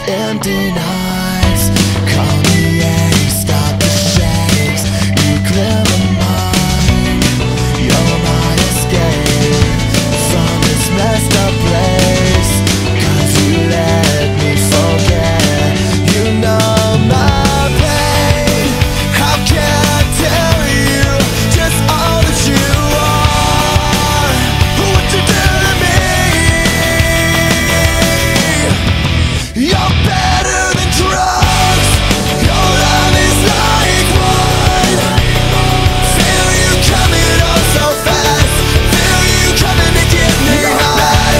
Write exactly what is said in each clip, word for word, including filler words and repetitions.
empty nights. Call me Eddie, stop the shakes. You clear my mind. You're my escape from this messed up place. 'Cause you let me forget. You know my pain. How can I tell you just all that you are? What you do to me? You're better than drugs. Your love is like wine. Feel you coming on so fast. Feel you coming to get me high.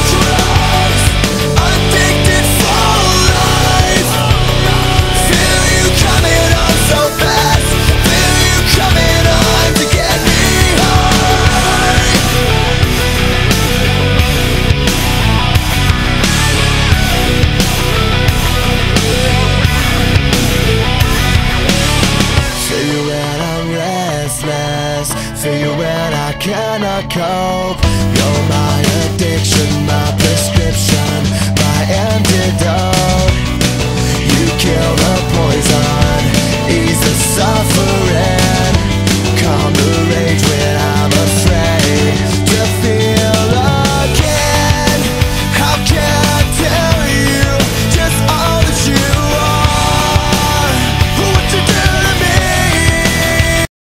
Addicted for life. Feel you coming on so fast. Feel you coming on to get me high. Feel you when I'm restless. Feel you when I cannot cope. You're my addiction, my prescription, my antidote. You kill the poison, ease the suffering.